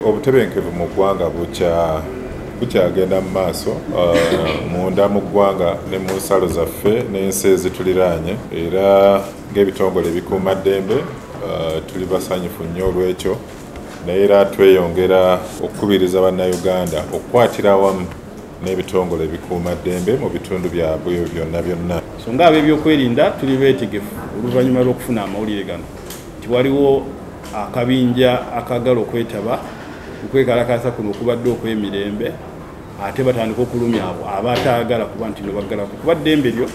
Obutebenkevu mu ggwanga bukyagenda mu maaso munda mu ggwanga ne mu nsalo zaffe n'ensi ezituliraanye, era ng'ebitongole ebikuumaddembe tuli basanyufu nnyo olw'ekyo, naye era tweyongera okukubiriza bannayuganda okukwatira awamu n'ebitongole ebikuumaddembe mu bitundu byabwe byonna. So ng'ab'ebyokwerinda tuli beetegefu oluvannyuma lw'okufuna amawulire gano nti waliwo akabinja akagala okwetaba okwekalakaasa kuno okubadde okw'emirembe, ate batandika okulumya abo abataagala kuba nti nebaggalako kuba ddembe lyo.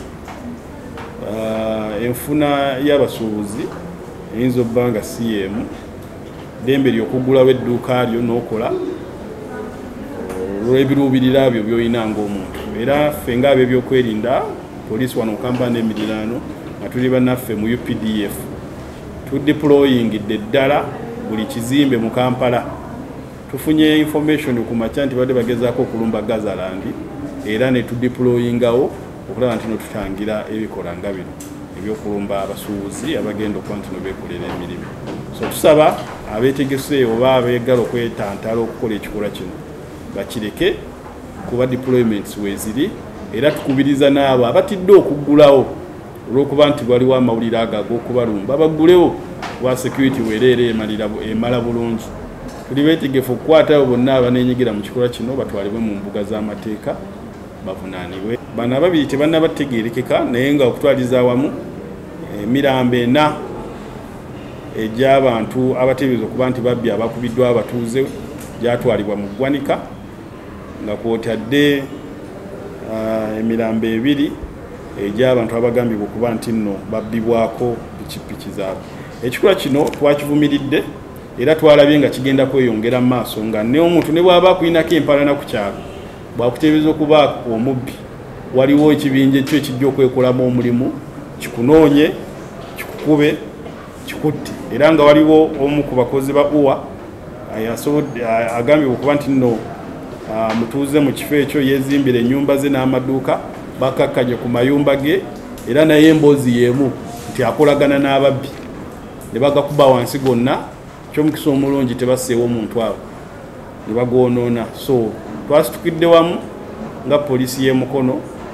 Enfuna y'abasuubuzi eyinza obba nga si y'emu, ddembe lyo okuggulawo edduuka lyo n'okola olw'ebiruubirira byo by'olina ng'omuntu. Era ffe ng'ab'ebyokwerinda poliisi wano Kampala n'emiriraano nga tuli bannaffe mu UPDF tudeployingidde ddala buli kizimbe mu Kampala. Tufunye information ku makya nti badde bagezaako okulumba Gazaland, era ne tudeployingawo okulaba nti tutangira ebikola nga bino ebyokulumba abasuubuzi abagenda okuba nti beekolera emirimu. So tusaba abeetegese oba abeegala okwetantala okukola ekikolwa kino bakireke kuba deployments weeziri, era tukubiriza n'abo abatidde okuggulawo olw'okuba nti waliwo amawulire ago ag'okubalumba baggulewo kuba security weereere emala bulungi. Tuli beetegefu okukwatawo bonna abaneenyigira mu kikolwa kino batwalibwe mu mbuga z'amateeka bavunaanibwe. Bano ababiri tebannabategeerekeka, naye nga okutwaliza awamu emirambo 4 egy'abantu abateebereza okuba nti babbi abakubiddwa abatuuze gyatwalibwa mu ggwanika, nga kwotadde emirambo 2 egy'abantu abagambibwa okuba nti nno babbibwako pikipiki zaabwe. Ekikolwa kino twakivumiridde era twalabye nga kigenda kweyongera mu maaso, nga ne omuntu ne bw'aba akulinako empalana ku kyalo bwakuteebereza okuba omubbi, waliwo ekibinja ekyo ekijja okwekolamu omulimu kikunoonye, kikukube, kikutte. Era nga waliwo omu ku bakozi ba UWA agambibwa okuba nti nno mutuuze mu kifo ekyo yeezimbira ennyumba ze n'amaduuka, bakakkanye ku mayumba ge, era naye emboozi y'emu nti akolagana n'ababbi ne bagakuba wansi gonna. Ky'omukisa omulungi tebasseewo omuntu abo ne bagoonoona. So twasitukidde wamu nga poliisi y'e Mukono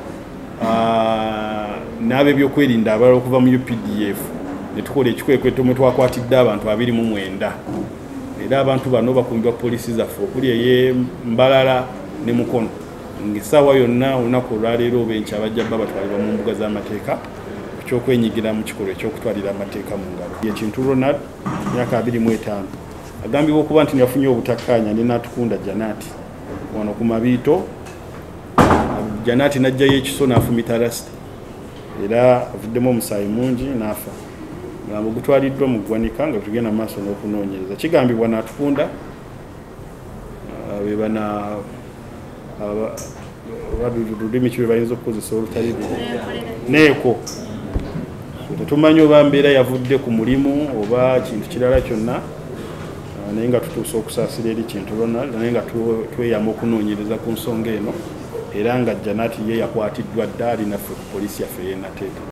n'ab'ebyokwerinda abalala okuva mu UPDF ne tukola ekikwekweto mwe twakwatidde abantu 29, era abantu bano bakumbibwa poliisi zaffe okuli ey'e Mbalala ne Mukono. Ng'essaawa yonna olunaku olwaleero oba enkya bajja bba batwalibwa mu mbuga z'amateeka kyokwenyigira mu kikolwa ekyokutwalira amateeka mu ngalo. Ekintu Ronald myaka 25 agambibwa okuba nti yafunye obutakkaanya ne Natukunda Janati wano ku Mabiito. Janati n'ajjayo ekiso n'afumita lasita, era avuddemu omusaayi mungi n'afa. Mulambo gutwaliddwa mu ggwanika nga tugenda mu maaso n'okunoonyereza. Kigambibwa Natukunda bebana olulimi ki bwe bayinza okukozesa olutali neeko. Tetumanyi oba mbeera yavudde ku mulimu oba kintu kirala kyonna, naye nga tutuusa okusaasira eri Kintu Ronald, naye nga tweyama okunoonyereza ku nsonga eno, era nga Janati ye yakwatiddwa dda ali naffe ku poliisi yaffe y'e Nateeka.